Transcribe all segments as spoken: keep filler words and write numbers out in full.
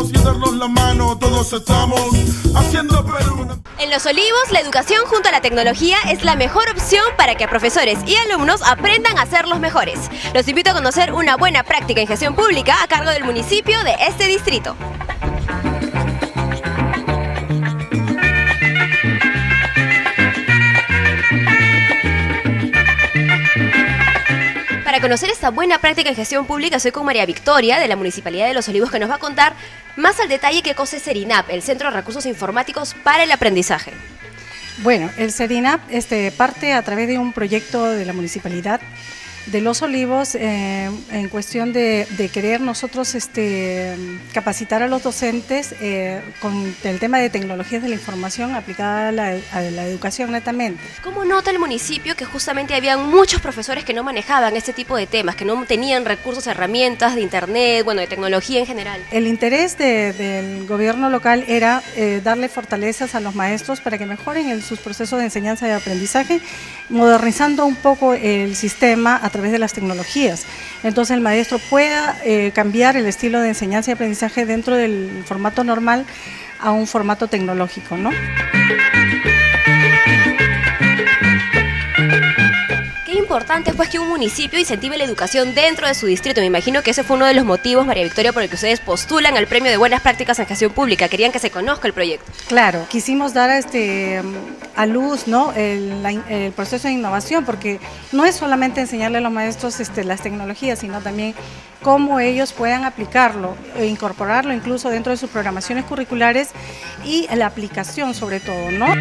unirnos y darnos la mano, todos estamos haciendo Perú. En Los Olivos, la educación junto a la tecnología es la mejor opción para que profesores y alumnos aprendan a ser los mejores. Los invito a conocer una buena práctica en gestión pública a cargo del municipio de este distrito. Para conocer esta buena práctica en gestión pública, soy con María Victoria, de la Municipalidad de Los Olivos, que nos va a contar más al detalle qué cosa es CERINAP, el Centro de Recursos Informáticos para el Aprendizaje. Bueno, el CERINAP este, parte a través de un proyecto de la Municipalidad de Los Olivos eh, en cuestión de, de querer nosotros este, capacitar a los docentes eh, con el tema de tecnologías de la información aplicada a la, a la educación netamente. ¿Cómo nota el municipio que justamente había muchos profesores que no manejaban este tipo de temas, que no tenían recursos, herramientas de internet, bueno, de tecnología en general? El interés de, del gobierno local era eh, darle fortalezas a los maestros para que mejoren el, sus procesos de enseñanza y aprendizaje, modernizando un poco el sistema a través de las tecnologías. Entonces el maestro pueda eh, cambiar el estilo de enseñanza y aprendizaje dentro del formato normal a un formato tecnológico, ¿no? Qué importante pues que un municipio incentive la educación dentro de su distrito. Me imagino que ese fue uno de los motivos, María Victoria, por el que ustedes postulan al premio de buenas prácticas en gestión pública. Querían que se conozca el proyecto. Claro, quisimos dar este, a luz, ¿no?, el, la, el proceso de innovación, porque no es solamente enseñarle a los maestros este, las tecnologías, sino también cómo ellos puedan aplicarlo e incorporarlo incluso dentro de sus programaciones curriculares y la aplicación sobre todo, ¿no?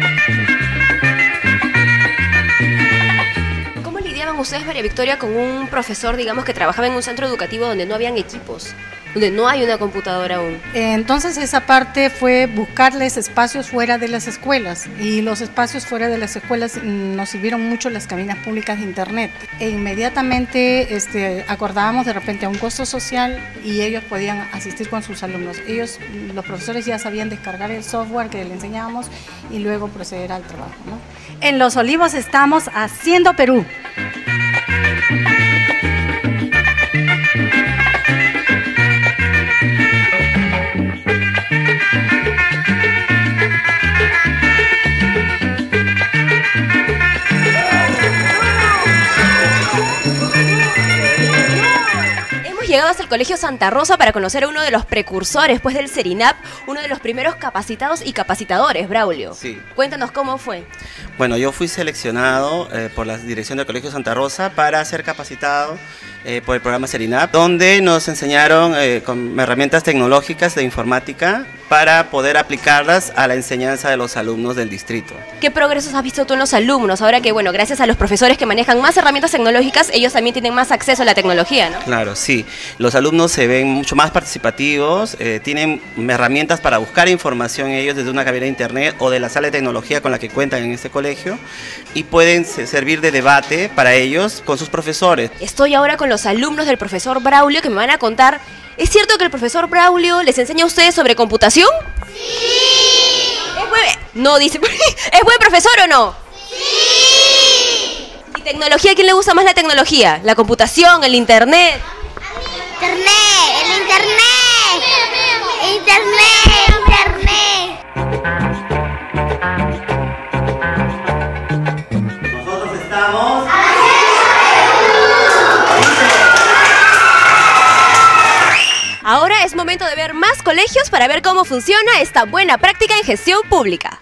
Ustedes, María Victoria, con un profesor, digamos, que trabajaba en un centro educativo donde no habían equipos, donde no hay una computadora aún? Entonces esa parte fue buscarles espacios fuera de las escuelas, y los espacios fuera de las escuelas nos sirvieron mucho las cabinas públicas de internet, e inmediatamente este, acordábamos de repente a un costo social y ellos podían asistir con sus alumnos. Ellos, los profesores, ya sabían descargar el software que les enseñábamos y luego proceder al trabajo, ¿no? En Los Olivos estamos haciendo Perú. Llegado hasta el Colegio Santa Rosa para conocer a uno de los precursores pues, del CERINAP, uno de los primeros capacitados y capacitadores, Braulio. Sí. Cuéntanos cómo fue. Bueno, yo fui seleccionado eh, por la dirección del Colegio Santa Rosa para ser capacitado eh, por el programa CERINAP, donde nos enseñaron eh, con herramientas tecnológicas de informática para poder aplicarlas a la enseñanza de los alumnos del distrito. ¿Qué progresos has visto tú en los alumnos? Ahora que, bueno, gracias a los profesores que manejan más herramientas tecnológicas, ellos también tienen más acceso a la tecnología, ¿no? Claro, sí. Los alumnos se ven mucho más participativos, eh, tienen herramientas para buscar información ellos desde una cabina de internet o de la sala de tecnología con la que cuentan en este colegio, y pueden servir de debate para ellos con sus profesores. Estoy ahora con los alumnos del profesor Braulio que me van a contar. ¿Es cierto que el profesor Braulio les enseña a ustedes sobre computación? ¡Sí! ¿Es buen... No, dice... ¿Es buen profesor o no? ¡Sí! ¿Y tecnología? ¿A quién le gusta más la tecnología? ¿La computación? ¿El internet? Internet, el internet, internet, internet. Nosotros estamos... Ahora es momento de ver más colegios para ver cómo funciona esta buena práctica en gestión pública.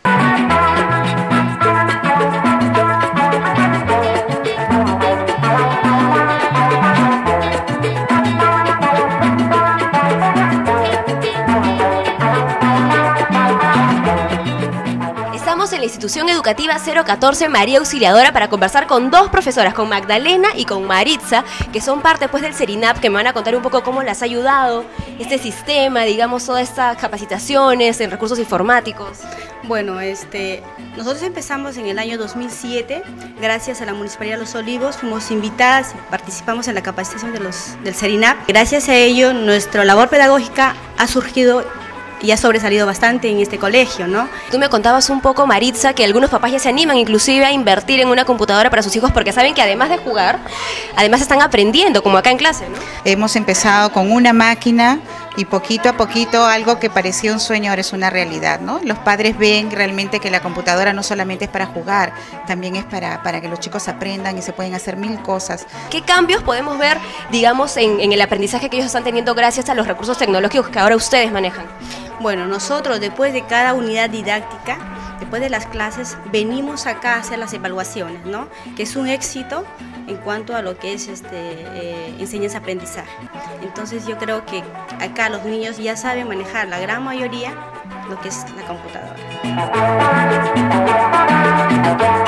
Estamos en la institución educativa cero catorce María Auxiliadora para conversar con dos profesoras, con Magdalena y con Maritza, que son parte pues, del CERINAP, que me van a contar un poco cómo les ha ayudado este sistema, digamos, todas estas capacitaciones en recursos informáticos. Bueno, este, nosotros empezamos en el año dos mil siete, gracias a la Municipalidad de Los Olivos, fuimos invitadas, participamos en la capacitación de los, del CERINAP. Gracias a ello, nuestra labor pedagógica ha surgido y ha sobresalido bastante en este colegio, ¿no? Tú me contabas un poco, Maritza, que algunos papás ya se animan inclusive a invertir en una computadora para sus hijos porque saben que además de jugar, además están aprendiendo, como acá en clase, ¿no? Hemos empezado con una máquina y poquito a poquito algo que parecía un sueño ahora es una realidad, ¿no? Los padres ven realmente que la computadora no solamente es para jugar, también es para, para que los chicos aprendan y se pueden hacer mil cosas. ¿Qué cambios podemos ver, digamos, en, en el aprendizaje que ellos están teniendo gracias a los recursos tecnológicos que ahora ustedes manejan? Bueno, nosotros después de cada unidad didáctica, después de las clases, venimos acá a hacer las evaluaciones, ¿no? Que es un éxito en cuanto a lo que es este, eh, enseñanza-aprendizaje. Entonces yo creo que acá los niños ya saben manejar, la gran mayoría, lo que es la computadora.